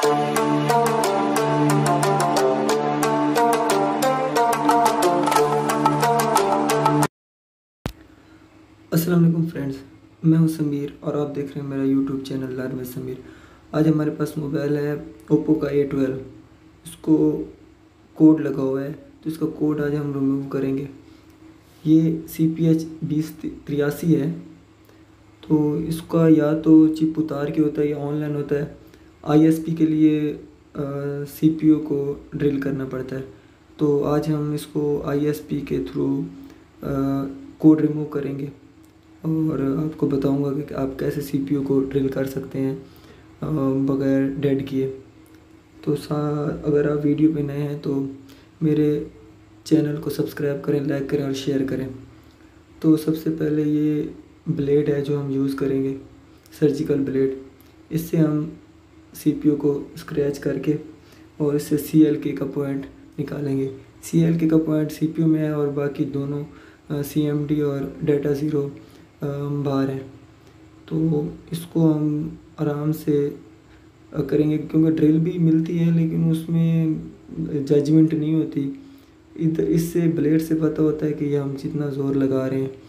अस्सलाम वालेकुम फ्रेंड्स, मैं हूं समीर और आप देख रहे हैं मेरा YouTube channel learn with Sameer. आज हमारे पास मोबाइल है ओप्पो का A12। इसको कोड लगा हुआ है, तो इसका कोड आज हम रिमूव करेंगे। ये CPH 2083 है। तो इसका या तो चिप उतार के होता है या ऑनलाइन होता है। ISP के लिए CPU को ड्रिल करना पड़ता है। तो आज हम इसको ISP के थ्रू कोड रिमूव करेंगे और आपको बताऊंगा कि आप कैसे CPU को ड्रिल कर सकते हैं बगैर डेड किए। तो अगर आप वीडियो पे नए हैं तो मेरे चैनल को सब्सक्राइब करें, लाइक करें और शेयर करें। तो सबसे पहले ये ब्लेड है जो हम यूज़ करेंगे, सर्जिकल ब्लेड। इससे हम CPU को स्क्रैच करके और इससे CLK का पॉइंट निकालेंगे। CLK का पॉइंट CPU में है और बाकी दोनों CMD और डाटा ज़ीरो बाहर है। तो इसको हम आराम से करेंगे, क्योंकि ड्रिल भी मिलती है लेकिन उसमें जजमेंट नहीं होती। इससे ब्लेड से पता होता है कि ये हम जितना ज़ोर लगा रहे हैं।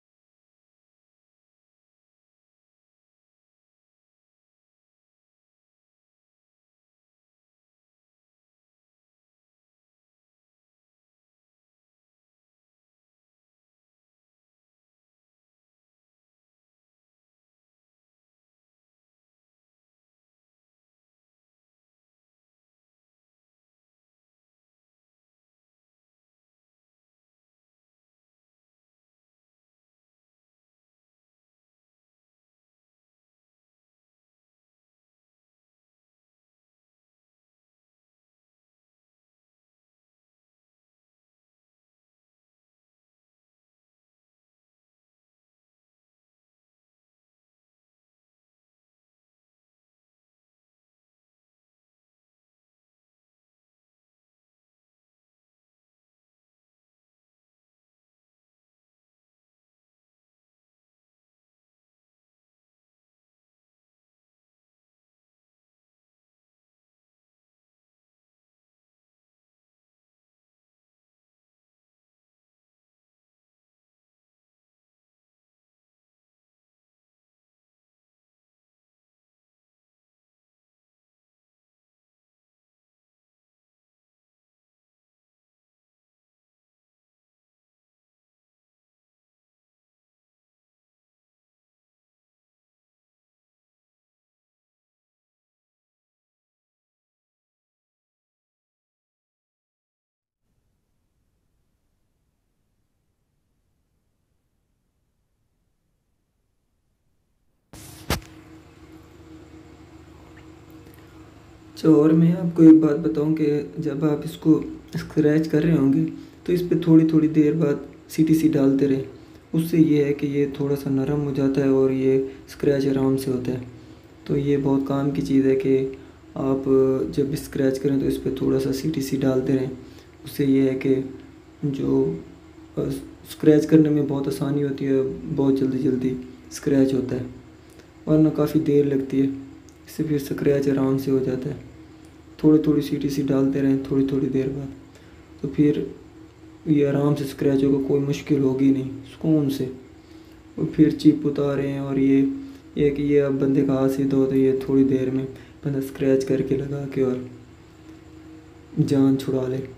और मैं आपको एक बात बताऊं कि जब आप इसको स्क्रैच कर रहे होंगे तो इस पर थोड़ी थोड़ी देर बाद CTC डालते रहें। उससे ये है कि ये थोड़ा सा नरम हो जाता है और ये स्क्रैच आराम से होता है। तो ये बहुत काम की चीज़ है कि आप जब स्क्रैच करें तो इस पर थोड़ा सा CTC डालते रहें। उससे ये है कि जो स्क्रैच करने में बहुत आसानी होती है, बहुत जल्दी जल्दी स्क्रैच होता है, वरना काफ़ी देर लगती है। इससे फिर स्क्रैच आराम से हो जाता है। थोड़ी थोड़ी CTC डालते रहें थोड़ी थोड़ी देर बाद, तो फिर ये आराम से स्क्रैच होगा, कोई मुश्किल होगी नहीं, सुकून से। और फिर चिप उतारें और ये कि ये अब बंदे का हाथ सीधा हो तो ये थोड़ी देर में बंदा स्क्रैच करके लगा के और जान छुड़ा ले।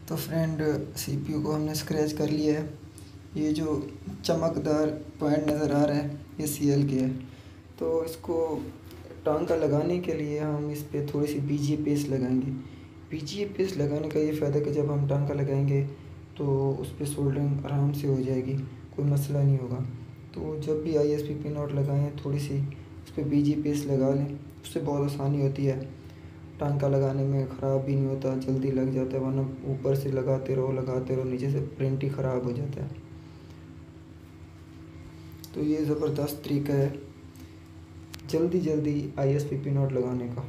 तो फ्रेंड सीपीयू को हमने स्क्रैच कर लिया है। ये जो चमकदार पॉइंट नज़र आ रहा है ये सीएल के है। तो इसको टांका लगाने के लिए हम इस पर थोड़ी सी बीजीए पेस्ट लगाएंगे। बीजीए पेस्ट लगाने का ये फ़ायदा कि जब हम टांका लगाएंगे तो उस पर सोल्डरिंग आराम से हो जाएगी, कोई मसला नहीं होगा। तो जब भी ISP पिन आउट लगाएं थोड़ी सी उस पर बीजीए पेस्ट लगा लें, उससे बहुत आसानी होती है। टांका लगाने में ख़राब भी नहीं होता, जल्दी लग जाता है, वरना ऊपर से लगाते रहो नीचे से प्रिंट ही ख़राब हो जाता है। तो ये ज़बरदस्त तरीका है जल्दी ISP पिन आउट लगाने का।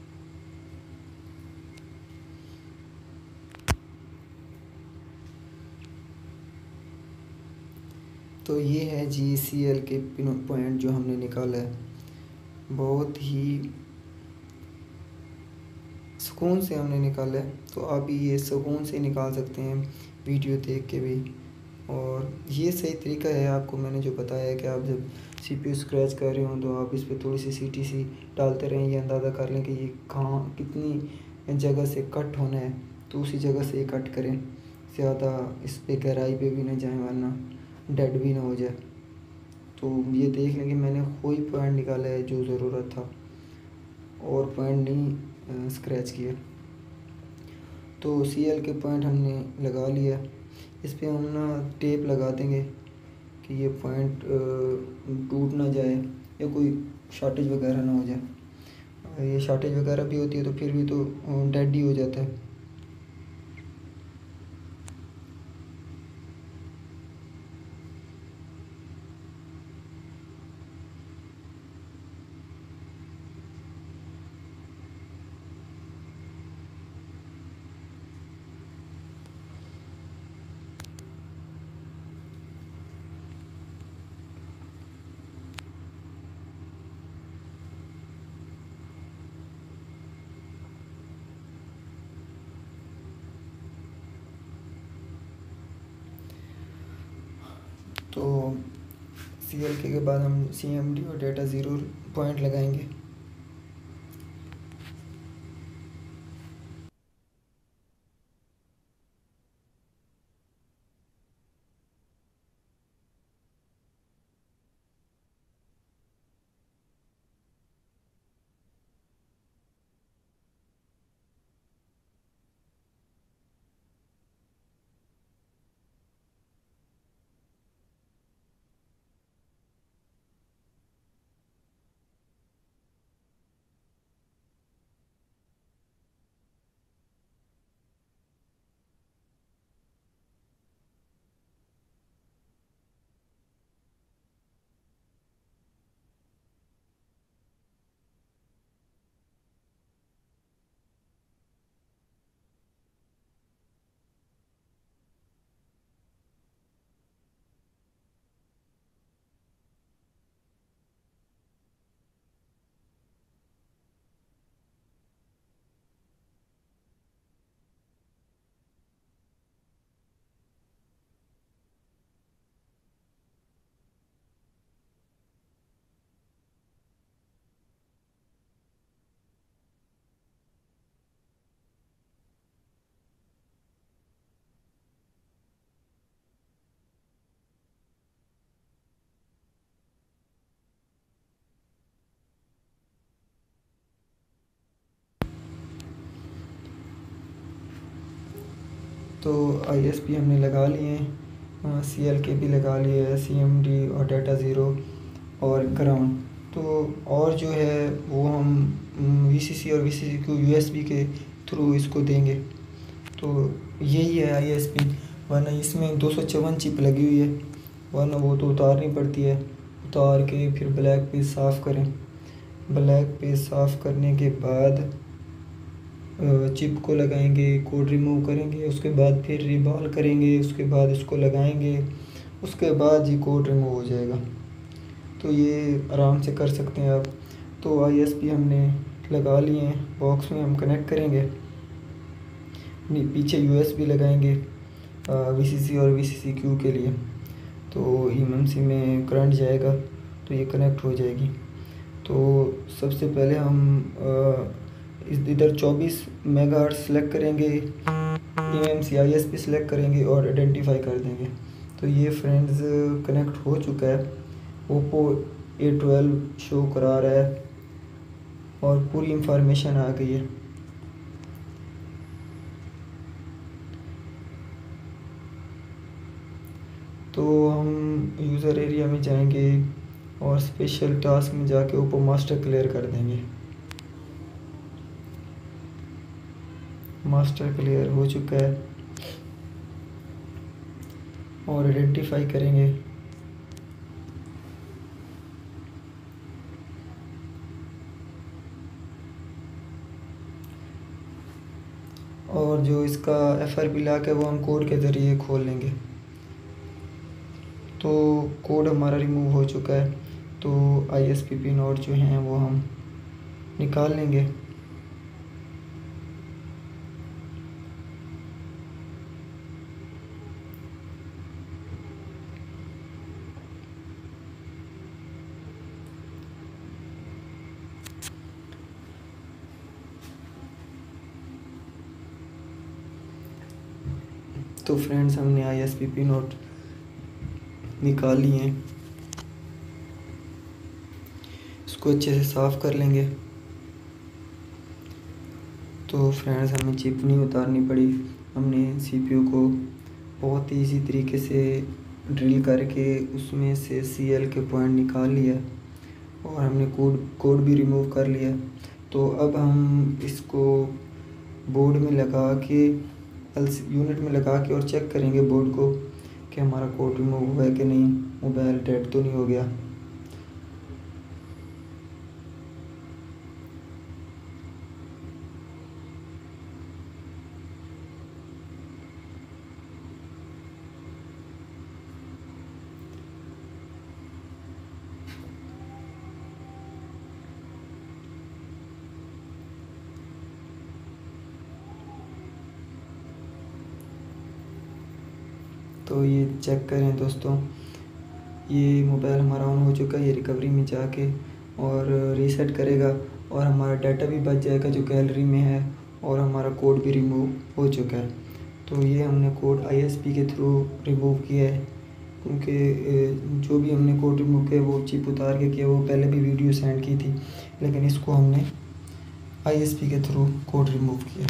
तो ये है GCL के पिन पॉइंट जो हमने निकाला है, बहुत ही सुकून से हमने निकाला है। तो आप भी ये सुकून से निकाल सकते हैं वीडियो देख के भी। और ये सही तरीका है, आपको मैंने जो बताया है कि आप जब CPU स्क्रैच कर रहे हो तो आप इस पर थोड़ी सी CTC डालते रहें, ये अंदाज़ा कर लें कि ये कहाँ कितनी जगह से कट होना है, तो उसी जगह से ये कट करें। ज़्यादा इस पर गहराई पे भी ना जाए वरना डेड भी ना हो जाए। तो ये देख लें कि मैंने कोई पॉइंट निकाला है जो ज़रूरत था और पॉइंट नहीं स्क्रैच किए। तो CL के पॉइंट हमने लगा लिया। इस पे हम ना टेप लगा देंगे कि ये पॉइंट टूट ना जाए या कोई शॉर्टेज वगैरह ना हो जाए। ये शॉर्टेज वगैरह भी होती है तो फिर भी तो डेड ही हो जाता है। तो CL के बाद हम CMD और डेटा ज़ीरो पॉइंट लगाएंगे। तो ISP हमने लगा लिए हैं, CL के भी लगा लिए है, CMD और डेटा ज़ीरो और ग्राउंड। तो और जो है वो हम VCC और VCC USB के थ्रू इसको देंगे। तो यही है ISP, वरना इसमें 254 चिप लगी हुई है, वरना वो तो उतारनी पड़ती है। उतार के फिर ब्लैक पेज साफ़ करें। ब्लैक पेज साफ़ करने के बाद चिप को लगाएंगे, कोड रिमूव करेंगे, उसके बाद फिर रिबॉल करेंगे, उसके बाद इसको लगाएंगे, उसके बाद ये कोड रिमूव हो जाएगा। तो ये आराम से कर सकते हैं आप। तो ISP हमने लगा लिए हैं, बॉक्स में हम कनेक्ट करेंगे, पीछे USB लगाएंगे VCC और VCCQ के लिए। तो eMMC में करंट जाएगा तो ये कनेक्ट हो जाएगी। तो सबसे पहले हम इधर 24 मेगाहर्ट्ज़ सेलेक्ट करेंगे eMMC ISP सेलेक्ट करेंगे और आइडेंटिफाई कर देंगे। तो ये फ्रेंड्स कनेक्ट हो चुका है, ओप्पो A12 शो करा रहा है और पूरी इंफॉर्मेशन आ गई है। तो हम यूज़र एरिया में जाएंगे और स्पेशल टास्क में जाके ओप्पो मास्टर क्लियर कर देंगे। मास्टर क्लियर हो चुका है और आइडेंटिफाई करेंगे। और जो इसका FRP लॉक है वो हम कोड के ज़रिए खोल लेंगे। तो कोड हमारा रिमूव हो चुका है, तो ISP पिन और जो हैं वो हम निकाल लेंगे। तो फ्रेंड्स हमने ISP पिन और निकाल लिए हैं, इसको अच्छे से साफ़ कर लेंगे। तो फ्रेंड्स हमें चिप नहीं उतारनी पड़ी, हमने CPU को बहुत ही इजी तरीके से ड्रिल करके उसमें से CL के पॉइंट निकाल लिया और हमने कोड भी रिमूव कर लिया। तो अब हम इसको बोर्ड में लगा के यूनिट में लगा के और चेक करेंगे बोर्ड को कि हमारा कोड रिमूव हुआ है कि नहीं, मोबाइल डेड तो नहीं हो गया। तो ये चेक करें दोस्तों, ये मोबाइल हमारा ऑन हो चुका है। ये रिकवरी में जाके और रीसेट करेगा और हमारा डाटा भी बच जाएगा जो गैलरी में है, और हमारा कोड भी रिमूव हो चुका है। तो ये हमने कोड ISP के थ्रू रिमूव किया है, क्योंकि जो भी हमने कोड रिमूव किया वो चिप उतार के किया, वो पहले भी वीडियो सेंड की थी, लेकिन इसको हमने ISP के थ्रू कोड रिमूव किया।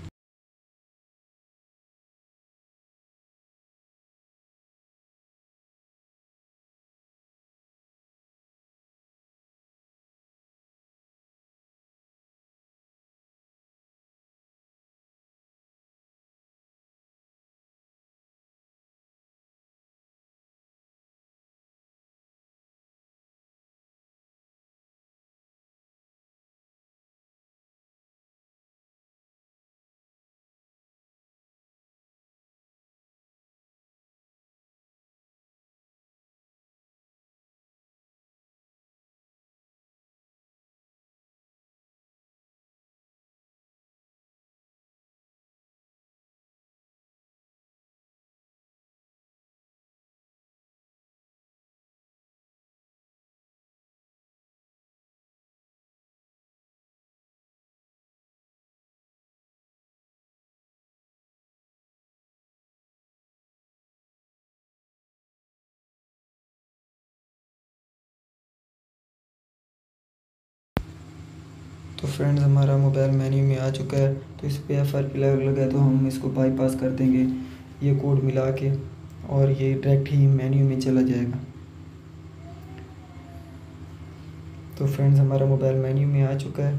तो फ्रेंड्स हमारा मोबाइल मेन्यू में आ चुका है, तो इस पर FRP लगा है, तो हम इसको बाईपास कर देंगे ये कोड मिला के, और ये डायरेक्ट ही मेन्यू में चला जाएगा। तो फ्रेंड्स हमारा मोबाइल मेन्यू में आ चुका है।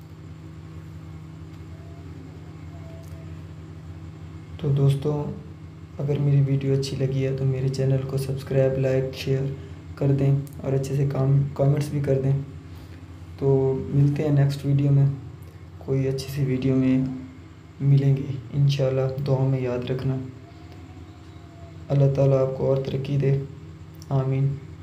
तो दोस्तों अगर मेरी वीडियो अच्छी लगी है तो मेरे चैनल को सब्सक्राइब, लाइक, शेयर कर दें और अच्छे से कमेंट्स भी कर दें। तो मिलते हैं नेक्स्ट वीडियो में, कोई अच्छी सी वीडियो में मिलेंगे इंशाल्लाह। दुआ में याद रखना। अल्लाह ताला आपको और तरक्की दे, आमीन।